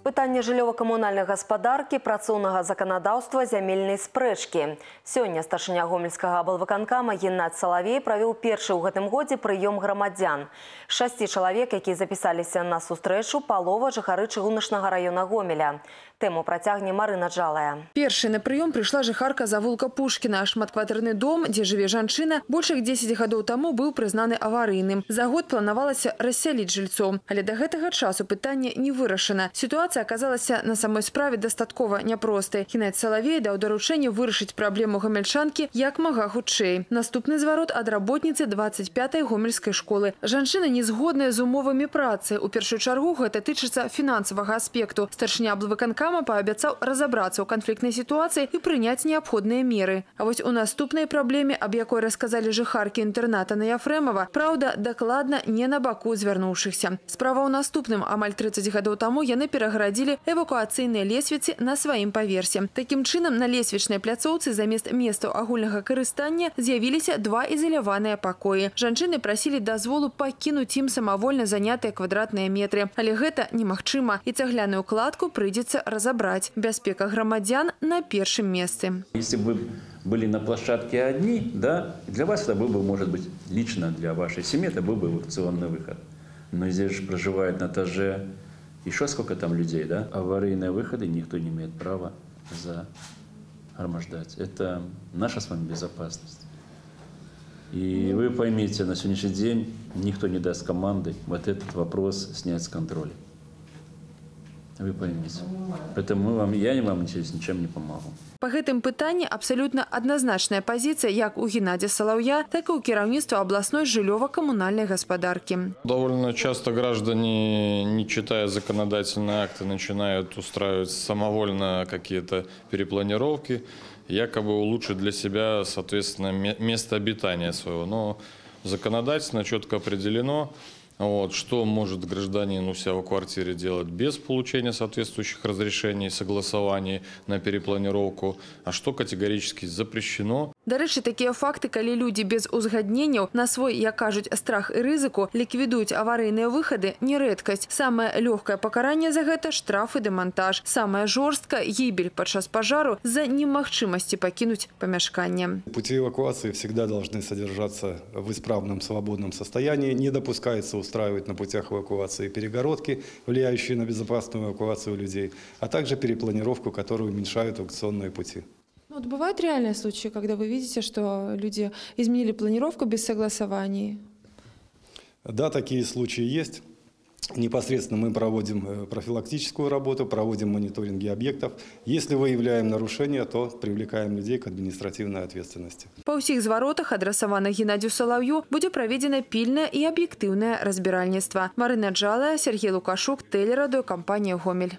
Пытанне жыллёва-камунальнай гаспадаркі, працоўнага заканадаўства, зямельнай спрэчкі. Сёння старшыня гомельскага аблвыканкама Геннадзь Салавей правёў першы ў гэтым годзе прыём грамадзян. З 6 чалавек, якія запісаліся на сустрэчу, палова жыхары чыгуначнага раёна Гомеля. Тэму працягне Марына Джалая. Першай на прыём прыйшла жыхарка завулка Пушкіна. Шматкватэрны дом, дзе жыве жанчына, больш як 10 гадоў таму быў прызнаны аварыйным. За год планавалася рассяліць жыльцоў. Але да гэтага часу пытанне не вырашана. Ситуация оказалася на самой справе дастаткова няпростай. Геннадзь Салавей даў даручэнне вырашыць праблему гомельчанкі як мага хутчэй. Наступны зварот ад работніцы 25-й гомельскай школы. Жанчына не згодная з умовамі працы. У першую чаргу гэта тычыцца фінансавага аспекту. Старшыня аблвыканкама паабяцаў разабрацца ў канфліктнай сітуацыі і прыняць неабходныя меры. А вось у наступнай праблеме, аб якой расказалі жыхаркі інтэрната на Яфрэмова, праўда, дакладна не на баку звярнуўшыхся. Справа ў наступным. Амаль 30 гадоў таму яны пераградзілі эвакуацыйныя лесвіцы на сваім паверсе. Такім чынам, на лесвічнай пляцоўцы замест месцаў агульнага карыстання з'явіліся 2 ізаляваныя пакоі. Жанчыны прасілі дазволу пакінуць ім самавольна занятыя квадратныя метры. Але гэта немагчыма, і цагляную кладку прыйдзецца разабраць. Бяспека грамадзян на першым месцы. Если бы были на площадке одни, да, для вас это был бы, может быть, лично для вашей семьи, это был бы эвакуационный выход. Но здесь же проживает на этаже еще сколько там людей, да? Аварийные выходы никто не имеет права загромождать. Это наша с вами безопасность. И вы поймите, на сегодняшний день никто не даст команды вот этот вопрос снять с контроля. Вы поймите. Поэтому я вам ничем не помогу. По гэтым пытанні абсолютно адназначная позиция як у Геннадзя Салаўя, так и у кіраўніцтва областной жыллёва-коммунальной господарки. Довольно часто граждане, не читая законодательные акты, начинают устраивать самовольно какие-то перепланировки, якобы улучшить для себя, соответственно, место обитания своего. Но законодательно четко определено, что может гражданин у себя в квартире делать без получения соответствующих разрешений, согласований на перепланировку, а что категорически запрещено. До речі, такія факты, калі людзі без узгадненняў на свой, як кажуць, страх і рызыку ліквідуюць аварыйныя выхады, не рэдкасць. Самае лёгкае пакаранне за гэта – штраф і дэмантаж. Самае жорстка – гибель падчас пажару за немагчымасці пакінуць памяшканне. Пути эвакуации всегда должны содержаться в исправном, свободном состоянии. Не допускается устраивать на путях эвакуации перегородки, влияющие на безопасную эвакуацию людей, а также перепланировку, которые уменьшают эвакуационные пути. Вот бывают реальные случаи, когда вы видите, что люди изменили планировку без согласований? Да, такие случаи есть. Непосредственно мы проводим профилактическую работу, проводим мониторинги объектов. Если выявляем нарушения, то привлекаем людей к административной ответственности. Па ўсіх зваротах, адрасаваных Геннадзю Салаўю, будзе праведзена пільнае і аб'ектыўнае разбіральніцтва. Марына Джалая, Сергей Лукашук, Телерадиокомпания «Гомель».